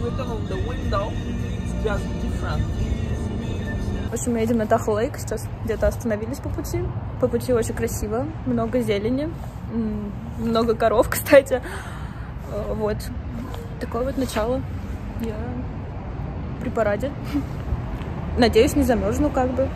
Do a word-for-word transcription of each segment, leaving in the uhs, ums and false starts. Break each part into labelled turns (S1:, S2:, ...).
S1: В общем, мы едем на Тахо Лейк, сейчас где-то остановились по пути. По пути очень красиво, много зелени, много коров, кстати. Вот, такое вот начало. Я при параде. Надеюсь, не замерзну как бы.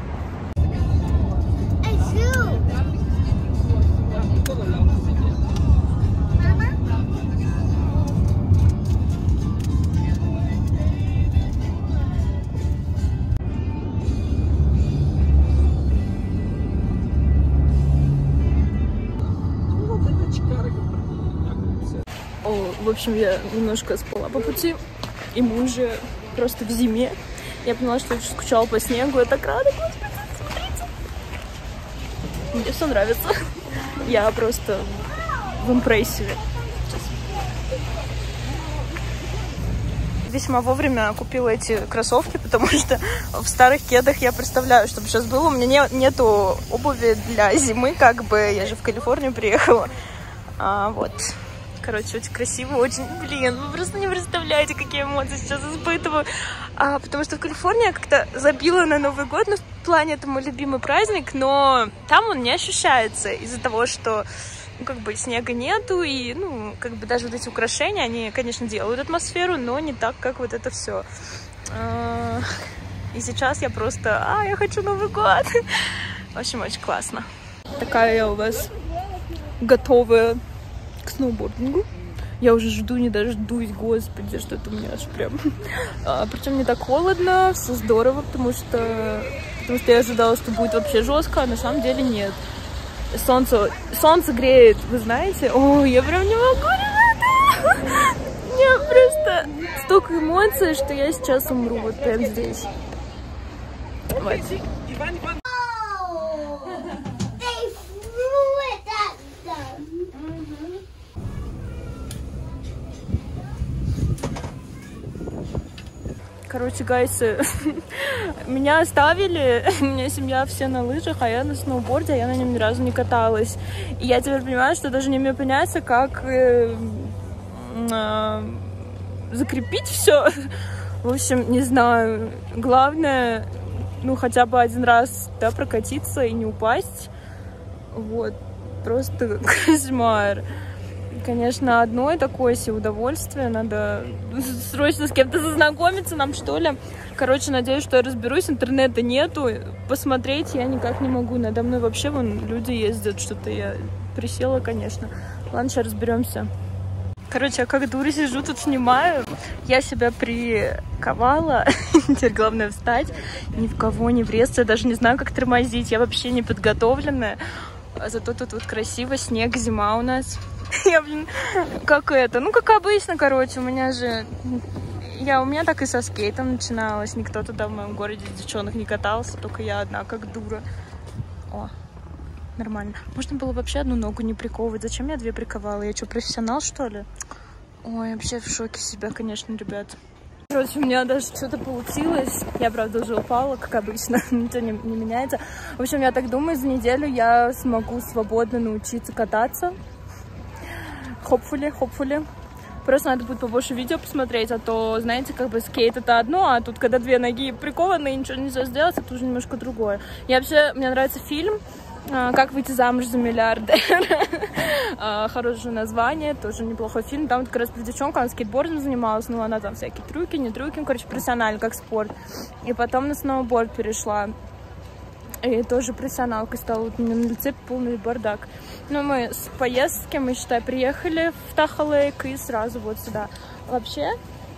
S1: В общем, я немножко спала по пути, и мы уже просто в зиме. Я поняла, что очень скучала по снегу. Я так рада, господи, смотрите. Мне все нравится. Я просто в импрессиве. Весьма вовремя купила эти кроссовки, потому что в старых кедах я представляю, чтобы сейчас было. У меня не, нету обуви для зимы, как бы. Я же в Калифорнию приехала. А, вот. Короче, очень красиво, очень, блин, вы просто не представляете, какие эмоции сейчас испытываю. А, потому что в Калифорнии я как-то забила на Новый год, ну, в плане это мой любимый праздник, но там он не ощущается из-за того, что, ну, как бы снега нету, и, ну, как бы даже вот эти украшения, они, конечно, делают атмосферу, но не так, как вот это все. А, и сейчас я просто, а, я хочу Новый год. В общем, очень классно. Такая я у вас готовая к сноубордингу. Я уже жду, не дождусь, господи, что это у меня аж прям... А, причем не так холодно, все здорово, потому что... потому что я ожидала, что будет вообще жестко, а на самом деле нет. Солнце, солнце греет, вы знаете? Ой, я прям не могу, ребята! У меня просто столько эмоций, что я сейчас умру вот прям здесь. Вот. Короче, гайсы, меня оставили, у меня семья все на лыжах, а я на сноуборде, а я на нем ни разу не каталась. И я теперь понимаю, что даже не умею понять, как э, э, закрепить все. В общем, не знаю. Главное, ну, хотя бы один раз, да, прокатиться и не упасть. Вот. Просто кошмар. Конечно, одной такое себе удовольствие. Надо срочно с кем-то зазнакомиться нам, что ли. Короче, надеюсь, что я разберусь. Интернета нету. Посмотреть я никак не могу. Надо мной вообще вон люди ездят. Что-то я присела, конечно. Ладно, сейчас разберемся. Короче, я как дура сижу, тут снимаю. Я себя приковала. Теперь главное встать. Ни в кого не врезаться. Я даже не знаю, как тормозить. Я вообще не подготовленная. Зато тут вот красиво. Снег, зима у нас. Я, блин, как это, ну, как обычно, короче, у меня же, я, у меня так и со скейтом начиналось, никто туда в моем городе девчонок не катался, только я одна, как дура. О, нормально. Можно было вообще одну ногу не приковывать, зачем я две приковала? Я что, профессионал, что ли? Ой, вообще в шоке себя, конечно, ребят. Короче, у меня даже что-то получилось. Я, правда, уже упала, как обычно, ничего не, не меняется. В общем, я так думаю, за неделю я смогу свободно научиться кататься. Hopefully, hopefully. Просто надо будет побольше видео посмотреть, а то, знаете, как бы скейт это одно, а тут, когда две ноги прикованы и ничего нельзя сделать, это уже немножко другое. Я вообще, мне нравится фильм «Как выйти замуж за миллиардера». Хорошее название, тоже неплохой фильм. Там вот как раз девчонка, она скейтбордом занималась, ну, она там всякие трюки, не трюки, короче, профессионально, как спорт. И потом на сноуборд перешла. И тоже профессионалкой стала. Вот у меня на лице полный бардак. Ну, мы с поездки, мы, считай, приехали в Тахо Лейк и сразу вот сюда. Вообще,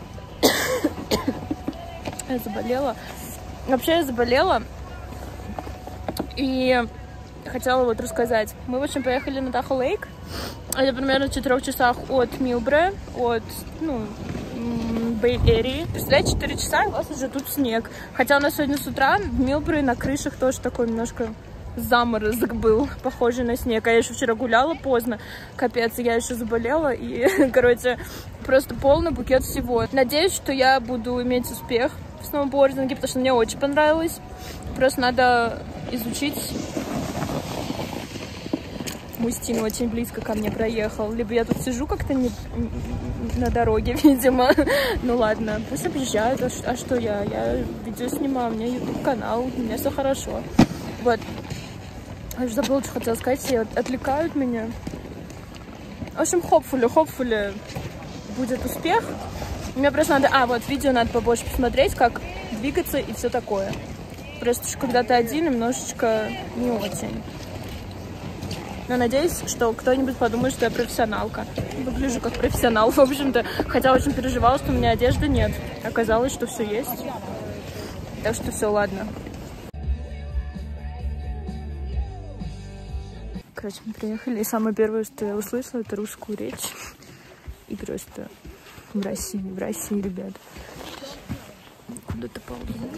S1: я заболела. Вообще, я заболела. И хотела вот рассказать. Мы, в общем, поехали на Тахо Лейк. Это примерно в четырёх часах от Милбре, от, ну, Бэй-Эрии. Представляете, четыре часа, и у вас уже тут снег. Хотя у нас сегодня с утра в Милбре на крышах тоже такой немножко заморозок был, похожий на снег. А я еще вчера гуляла поздно, капец, я еще заболела. И, короче, просто полный букет всего. Надеюсь, что я буду иметь успех в сноубординге, потому что мне очень понравилось. Просто надо изучить мужчина очень близко ко мне проехал. Либо я тут сижу как-то не... на дороге, видимо. Ну ладно, пусть объезжают. А, а что я? Я видео снимаю, у меня ютуб-канал, у меня все хорошо. Вот. Я уже забыла, что хотела сказать, все отвлекают меня. В общем, хопфули, хопфули будет успех. Мне просто надо... А, вот, видео надо побольше посмотреть, как двигаться и все такое. Просто когда ты один, немножечко не очень. Но надеюсь, что кто-нибудь подумает, что я профессионалка. Выгляжу как профессионал, в общем-то. Хотя очень переживала, что у меня одежды нет. Оказалось, что все есть. Так что все, ладно. Короче, мы приехали, и самое первое, что я услышала, это русскую речь. И просто в России, в России, ребят. Куда-то ползу.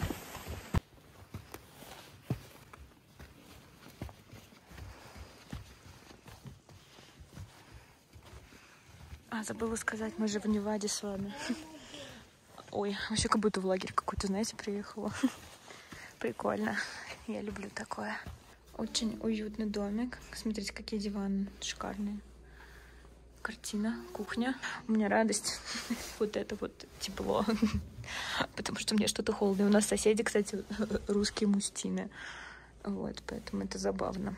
S1: А, забыла сказать, мы же в Неваде с вами. Ой, вообще как будто в лагерь какой-то, знаете, приехала. Прикольно. Я люблю такое. Очень уютный домик. Смотрите, какие диваны шикарные. Картина, кухня. У меня радость. Вот это вот тепло. Потому что мне что-то холодно. У нас соседи, кстати, русские мужчины. Вот, поэтому это забавно.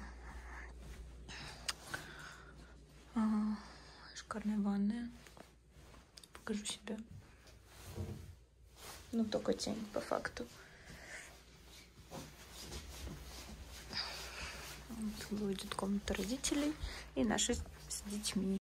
S1: Ага. Шикарная ванная. Покажу себя. Ну, только тень, по факту. Вот выйдет комната родителей и наши с детьми.